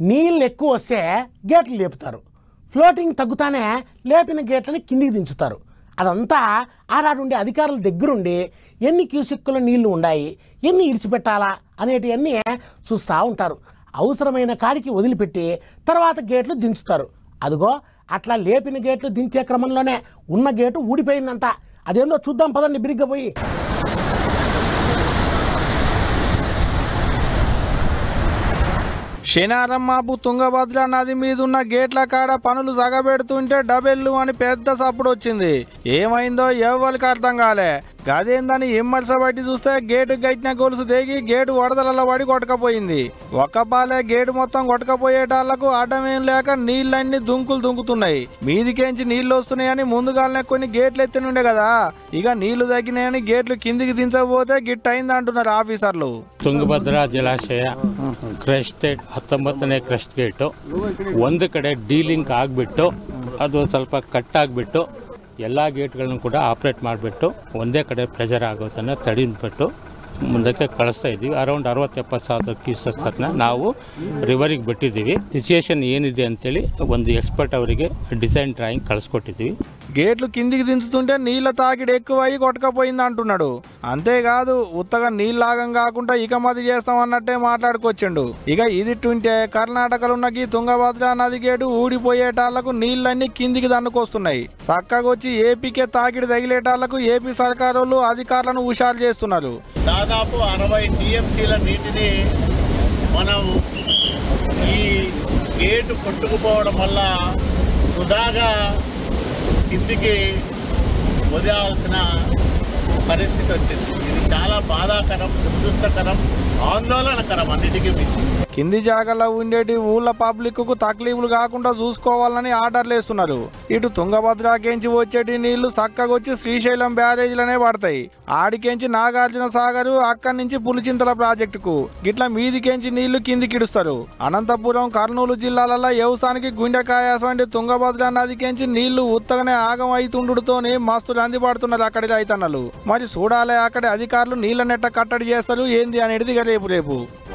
నీళ్ళు ఎక్కువ వస్తే గేట్లు లేపుతారు, ఫ్లోటింగ్ తగ్గుతానే లేపిన గేట్లని కిందికి దించుతారు. అదంతా ఆడాడుండే అధికారుల దగ్గరుండి ఎన్ని క్యూసెక్కుల నీళ్లు ఉన్నాయి, ఎన్ని ఇడిచిపెట్టాలా అనేటివన్నీ చూస్తూ ఉంటారు. అవసరమైన కాడికి వదిలిపెట్టి తర్వాత గేట్లు దించుతారు. అదిగో అట్లా లేపిన గేట్లు దించే క్రమంలోనే ఉన్న గేటు ఊడిపోయిందంట. అదేందో చూద్దాం పదండి బిరిగ్గా పోయి. శనారమ్మాపు తుంగభద్ర నది మీద ఉన్న గేట్ల కాడ పనులు సగబెడుతుంటే డబెల్లు అని పెద్ద సప్పుడు వచ్చింది. ఏమైందో ఎవరికి అర్థం కాలే. గదేందని ఇమ్మర్స బట్టి చూస్తే గేటు గట్టిన గొలుసు దేగి గేటు వడదలలో పడి కొట్టకపోయింది. ఒక్కపాలే గేటు మొత్తం కొట్టకపోయేటాళ్లకు అడ్డమేం లేక నీళ్ళన్నీ దుంకుతున్నాయి. మీదికేంచి నీళ్లు వస్తున్నాయని ముందుగానే కొన్ని గేట్లు ఎత్తినుండే కదా, ఇక నీళ్లు తగ్గినాయని గేట్లు కిందికి దించకపోతే గిట్ అయింది అంటున్నారు ఆఫీసర్లు. ತುಂಗಭದ್ರಾ ಜಲಾಶಯ ಕ್ರಸ್ಟ್ 19ನೇ ಕ್ರಸ್ಟ್ ಗೇಟು ಒಂದು ಕಡೆ ಡೀಲಿಂಕ್ ಆಗಿಬಿಟ್ಟು ಅದು ಸ್ವಲ್ಪ ಕಟ್ ಆಗಿಬಿಟ್ಟು ಎಲ್ಲ ಗೇಟ್ಗಳನ್ನು ಕೂಡ ಆಪ್ರೇಟ್ ಮಾಡಿಬಿಟ್ಟು ಒಂದೇ ಕಡೆ ಪ್ರೆಷರ್ ಆಗೋದನ್ನು ತಡೆದ್ಬಿಟ್ಟು ಮುಂದಕ್ಕೆ ಕಳಿಸ್ತಾ ಇದ್ದೀವಿ. ಅರೌಂಡ್ 60-70 ಸಾವಿರ ಕ್ಯೂಸೆಕ್ಸ್ನ ನಾವು ರಿವರಿಗೆ ಬಿಟ್ಟಿದ್ದೀವಿ. ಸಿಚುಯೇಷನ್ ಏನಿದೆ ಅಂತೇಳಿ ಒಂದು ಎಕ್ಸ್ಪರ್ಟ್ ಅವರಿಗೆ ಡಿಸೈನ್ ಡ್ರಾಯಿಂಗ್ ಕಳಿಸ್ಕೊಟ್ಟಿದ್ದೀವಿ. గేట్లు కిందికి దించుతుంటే నీళ్ల తాకిడి ఎక్కువై కొట్టకపోయింది అంటున్నాడు. అంతేకాదు ఉత్తగా నీళ్ళాగం కాకుండా ఇక మది చేస్తామన్నట్టే మాట్లాడుకొచ్చిండు. ఇక ఇదిట్టుంటే కర్ణాటకలో ఉన్న ఈ తుంగభద్ర నది గేటు ఊడిపోయేటాళ్లకు నీళ్ళన్నీ కిందికి దన్నుకొస్తున్నాయి. చక్కగొచ్చి ఏపీకే తాకిడి తగిలేటాళ్లకు ఏపీ సర్కారోళ్ళు అధికారులను హుషారు చేస్తున్నారు. దాదాపు 60 టీఎంసీల నీటిని మనం ఈ గేటు కొట్టుకుపోవడం వల్ల వృధాగా కిందికి వదిలాల్సిన పరిస్థితి వచ్చింది. ఇది చాలా బాధాకరం, దురదృష్టకరం, ఆందోళనకరం అన్నిటికీ. కింది జాగాలో ఉండేటి ఊళ్ళ పబ్లిక్ కు తక్లీఫ్లు కాకుండా చూసుకోవాలని ఆర్డర్లు వేస్తున్నారు. ఇటు తుంగభద్రకేంచి వచ్చేటి నీళ్లు చక్కగొచ్చి శ్రీశైలం బ్యారేజ్లనే పడతాయి. ఆడికేంచి నాగార్జున సాగర్, అక్కడి నుంచి పులిచింతల ప్రాజెక్టుకు గిట్ల మీదికేంచి నీళ్లు కిందికిడుస్తారు. అనంతపురం, కర్నూలు జిల్లాలలో వ్యవసాయానికి గుండెకాయ వంటి తుంగభద్ర నదికేంచి నీళ్లు ఉత్తగానే ఆగం అవుతుండుతోనే మస్తులు అందిపడుతున్నారు అక్కడి రైతన్నలు. మరి చూడాలి అక్కడి అధికారులు నీళ్ల నెట్ట కట్టడి చేస్తారు ఏంది అనేది రేపు.